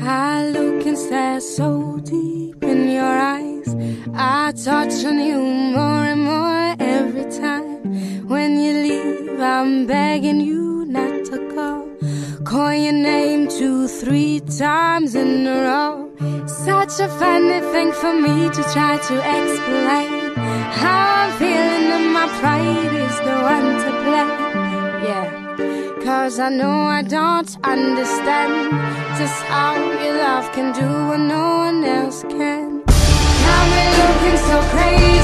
I look and stare so deep in your eyes. I touch on you more and more every time. When you leave, I'm begging you not to go. Call your name 2-3 times in a row. Such a funny thing for me to try to explain how I'm feeling and my pride is the one to blame. Yeah, 'cause I know I don't understand just how your love can do what no one else can. Got me looking so crazy.